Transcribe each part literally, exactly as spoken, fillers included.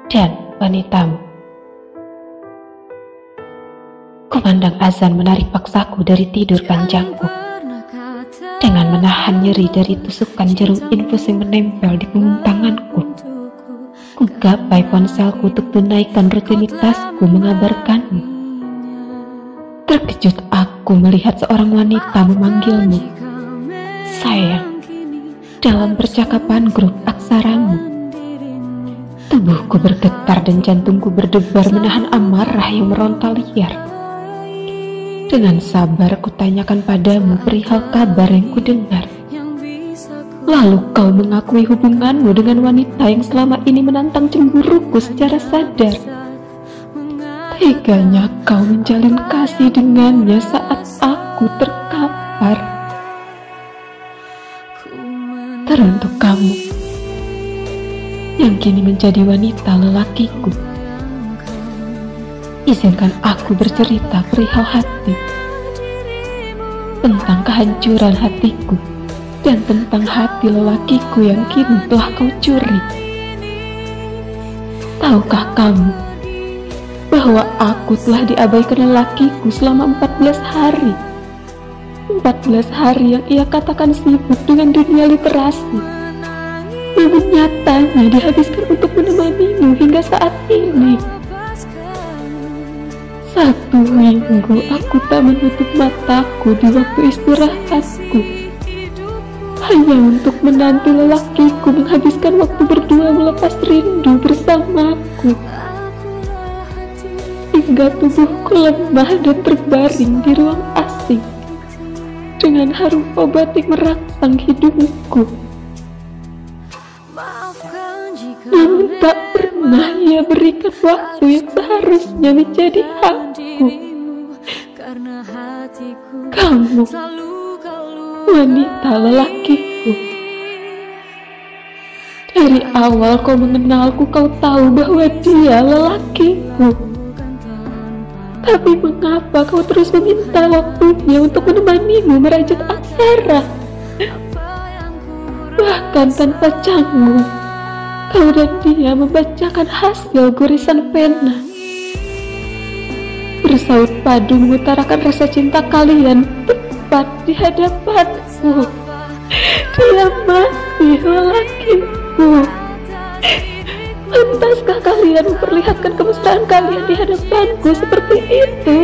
dan wanitamu. Kumandang azan menarik paksaku dari tidur panjangku. Dengan menahan nyeri dari tusukan jarum infus yang menempel di punggung tanganku, ku gapai ponselku untuk tunaikan rutinitasku mengabarkanmu. Terkejut aku melihat seorang wanita memanggilmu sayang dalam percakapan grup aksaramu. Tubuhku bergetar dan jantungku berdebar menahan amarah yang meronta liar. Dengan sabar kutanyakan padamu perihal kabar yang kudengar. Lalu kau mengakui hubunganmu dengan wanita yang selama ini menantang cemburuku secara sadar. Teganya kau menjalin kasih dengannya saat aku terkapar. Teruntuk kamu yang kini menjadi wanita lelakiku, izinkan aku bercerita perihal hati, tentang kehancuran hatiku, dan tentang hati lelakiku yang kini telah kau curi. Tahukah kamu bahwa aku telah diabaikan lelakiku selama empat belas hari? empat belas hari yang ia katakan sibuk dengan dunia literasi, namun nyatanya dihabiskan untuk menemanimu hingga saat ini. Satu minggu aku tak menutup mataku di waktu istirahatku, hanya untuk menanti lelakiku menghabiskan waktu berdua melepas rindu bersamaku. Hingga tubuhku lemah dan terbaring di ruang asing, dengan harum obat yang merangsang hidupku. Namun tak pernah ia berikan waktu yang seharusnya menjadi hakku. Kamu, wanita lelakiku, dari awal kau mengenalku kau tahu bahwa dia lelakiku. Tapi mengapa kau terus meminta waktunya untuk menemanimu merajut aksara? Bahkan tanpa canggung, kau dan dia membacakan hasil gorisan pena. Bersaut padu mengutarakan rasa cinta kalian tepat di hadapanku. Dia masih lelakiku. Pantaskah kalian memperlihatkan kemesraan kalian di hadapanku seperti itu?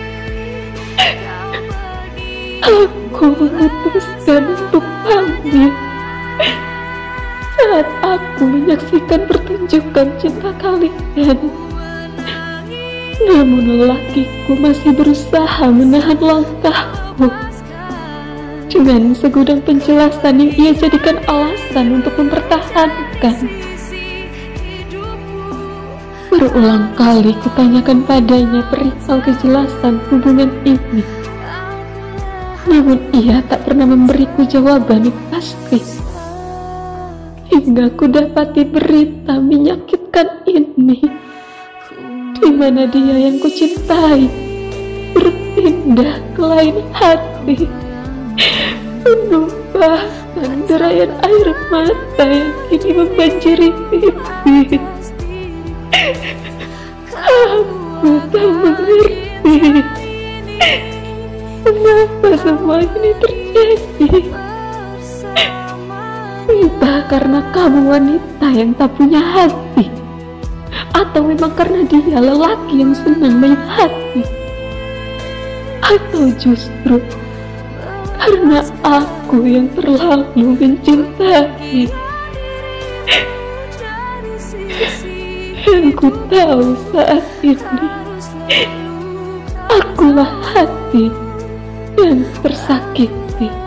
Aku memutuskan untuk pamit saat aku menyaksikan pertunjukan cinta kalian. Namun lelakiku masih berusaha menahan langkahku dengan segudang penjelasan yang ia jadikan alasan untuk mempertahankan. Berulang kali kutanyakan padanya perihal kejelasan hubungan ini, namun ia tak pernah memberiku jawaban yang pasti. Hingga ku dapati berita menyakitkan ini, di mana dia yang kucintai berpindah ke lain hati, menumpahkan derayan air mata yang kini membanjiri pipi. Aku tak mengerti mengapa semua ini terjadi. Entah karena kamu wanita yang tak punya hati, atau memang karena dia lelaki yang senang main hati, atau justru karena aku yang terlalu mencintai. Yang ku tahu saat ini, akulah hati yang tersakiti.